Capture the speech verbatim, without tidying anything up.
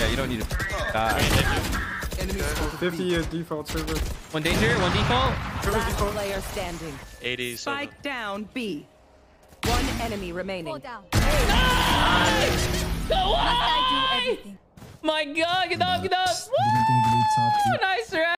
Yeah, you don't need to die. fifty uh, default server. One danger, one default. Last player standing. eighty. Spike down B. One enemy remaining. Fall down. Go Must I on! do everything? My God, get up, get up! Woo! Nice round.